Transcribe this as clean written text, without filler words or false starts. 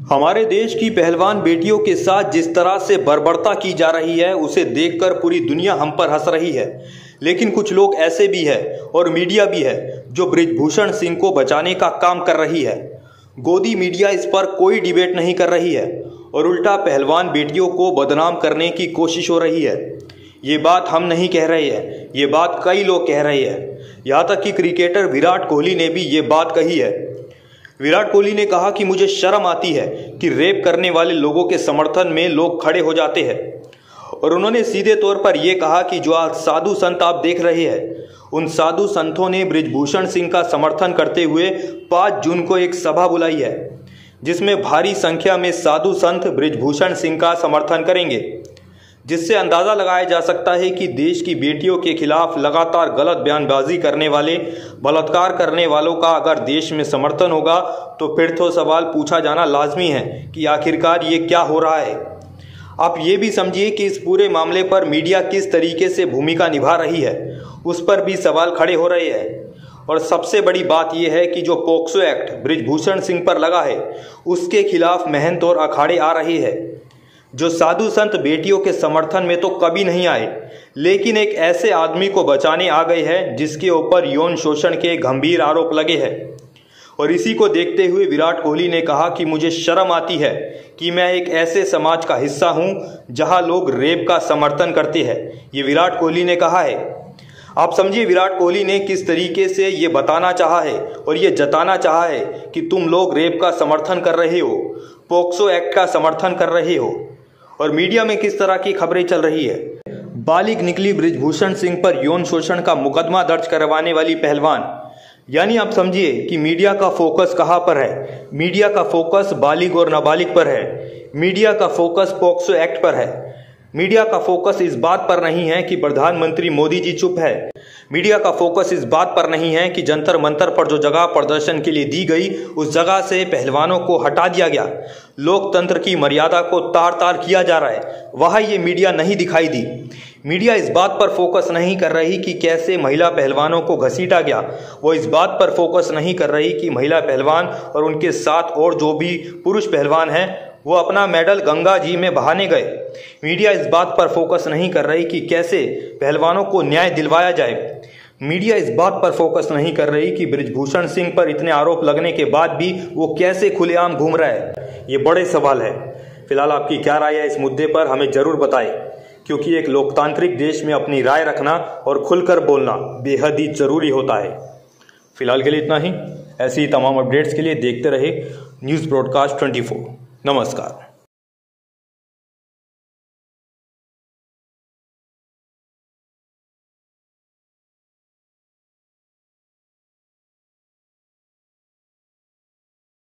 हमारे देश की पहलवान बेटियों के साथ जिस तरह से बर्बरता की जा रही है उसे देखकर पूरी दुनिया हम पर हंस रही है। लेकिन कुछ लोग ऐसे भी है और मीडिया भी है जो बृजभूषण सिंह को बचाने का काम कर रही है। गोदी मीडिया इस पर कोई डिबेट नहीं कर रही है और उल्टा पहलवान बेटियों को बदनाम करने की कोशिश हो रही है। ये बात हम नहीं कह रहे हैं, ये बात कई लोग कह रहे हैं। यहाँ तक कि क्रिकेटर विराट कोहली ने भी ये बात कही है। विराट कोहली ने कहा कि मुझे शर्म आती है कि रेप करने वाले लोगों के समर्थन में लोग खड़े हो जाते हैं। और उन्होंने सीधे तौर पर यह कहा कि जो आज साधु संत आप देख रहे हैं, उन साधु संतों ने बृजभूषण सिंह का समर्थन करते हुए 5 जून को एक सभा बुलाई है, जिसमें भारी संख्या में साधु संत बृजभूषण सिंह का समर्थन करेंगे। जिससे अंदाज़ा लगाया जा सकता है कि देश की बेटियों के खिलाफ लगातार गलत बयानबाजी करने वाले, बलात्कार करने वालों का अगर देश में समर्थन होगा तो फिर तो सवाल पूछा जाना लाजमी है कि आखिरकार ये क्या हो रहा है। आप ये भी समझिए कि इस पूरे मामले पर मीडिया किस तरीके से भूमिका निभा रही है, उस पर भी सवाल खड़े हो रहे हैं। और सबसे बड़ी बात यह है कि जो पोक्सो एक्ट बृजभूषण सिंह पर लगा है, उसके खिलाफ महंत और अखाड़े आ रहे हैं। जो साधु संत बेटियों के समर्थन में तो कभी नहीं आए, लेकिन एक ऐसे आदमी को बचाने आ गए हैं जिसके ऊपर यौन शोषण के गंभीर आरोप लगे हैं। और इसी को देखते हुए विराट कोहली ने कहा कि मुझे शर्म आती है कि मैं एक ऐसे समाज का हिस्सा हूं जहां लोग रेप का समर्थन करते हैं। ये विराट कोहली ने कहा है। आप समझिए विराट कोहली ने किस तरीके से ये बताना चाहा है और ये जताना चाहा है कि तुम लोग रेप का समर्थन कर रहे हो, पोक्सो एक्ट का समर्थन कर रहे हो। और मीडिया में किस तरह की खबरें चल रही है। बालिग निकली बृजभूषण सिंह पर यौन शोषण का मुकदमा दर्ज करवाने वाली पहलवान। यानी आप समझिए कि मीडिया का फोकस कहां पर है। मीडिया का फोकस बालिग और नाबालिग पर है। मीडिया का फोकस पोक्सो एक्ट पर है। मीडिया का फोकस इस बात पर नहीं है कि प्रधानमंत्री मोदी जी चुप है। मीडिया का फोकस इस बात पर नहीं है कि जंतर मंतर पर जो जगह प्रदर्शन के लिए दी गई, उस जगह से पहलवानों को हटा दिया गया। लोकतंत्र की मर्यादा को तार तार किया जा रहा है, वहाँ ये मीडिया नहीं दिखाई दी। मीडिया इस बात पर फोकस नहीं कर रही कि कैसे महिला पहलवानों को घसीटा गया। वो इस बात पर फोकस नहीं कर रही कि महिला पहलवान और उनके साथ और जो भी पुरुष पहलवान हैं वो अपना मेडल गंगा जी में बहाने गए। मीडिया इस बात पर फोकस नहीं कर रही कि कैसे पहलवानों को न्याय दिलवाया जाए। मीडिया इस बात पर फोकस नहीं कर रही कि बृजभूषण सिंह पर इतने आरोप लगने के बाद भी वो कैसे खुलेआम घूम रहा है। ये बड़े सवाल है। फिलहाल आपकी क्या राय है इस मुद्दे पर, हमें जरूर बताएं, क्योंकि एक लोकतांत्रिक देश में अपनी राय रखना और खुलकर बोलना बेहद ही जरूरी होता है। फिलहाल के लिए इतना ही। ऐसी ही तमाम अपडेट्स के लिए देखते रहे न्यूज़ ब्रॉडकास्ट 24। नमस्कार।